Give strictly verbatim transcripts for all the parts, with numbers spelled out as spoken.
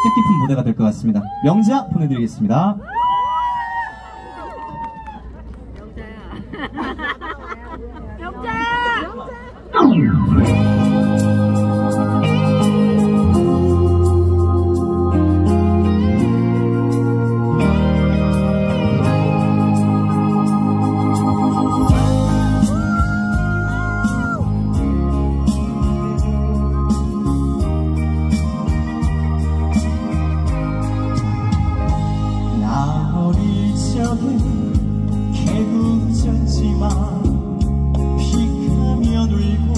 뜻깊은 무대가 될 것 같습니다. 명자 보내드리겠습니다. 개구졌지만 피가면 울고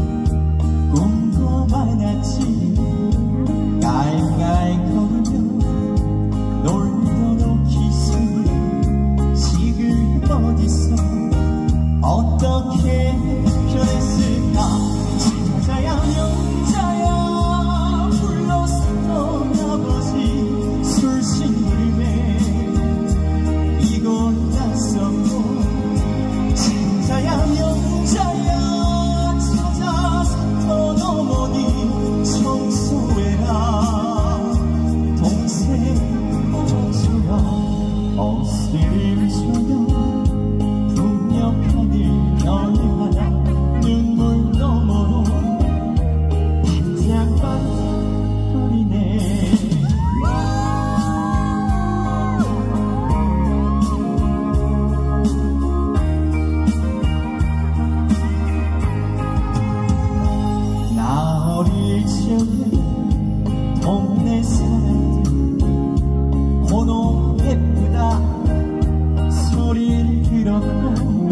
꿈도 많았지. 깔깔 걸으며 놀도록 기술 지금 어디서 어떻게 변했을까. 찾아야 명자야 불렀었던 아버지 술신물매 이곳 낯섰고 진짜야 명자야 찾아섰던 어머니 청소해라 동생 어쩌라 어스름져요 분명한 일 너희 하나 눈물 너머로 반짝반짝거리네. 어릴 적에 동네 사람들 고노 예쁘다 소리를 들었고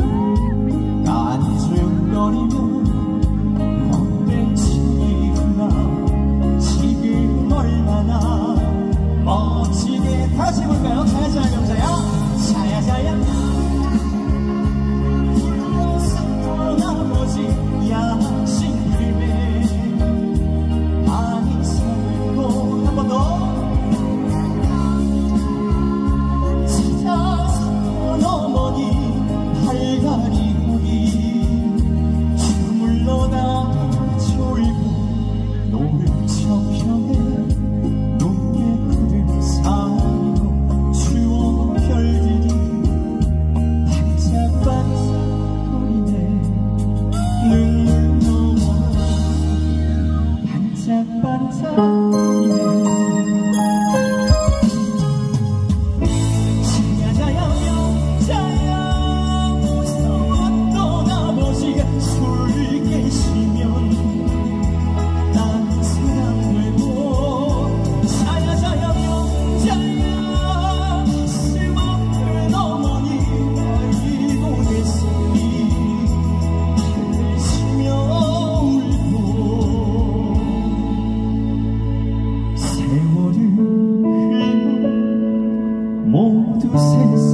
깐죽거리며 못된 친구나 지금 얼마나 멋지게 다시 볼까요? 자야자야 명자야 자야자야 불렀었던 아버지 야신 자야자야 명자야 무서웠던 아버지가 술 깨시면 난 사랑되고 자야자야 명자야 쓸모없는 어머니 알고 계시니 들리시며 세월을 흘러 모두 세상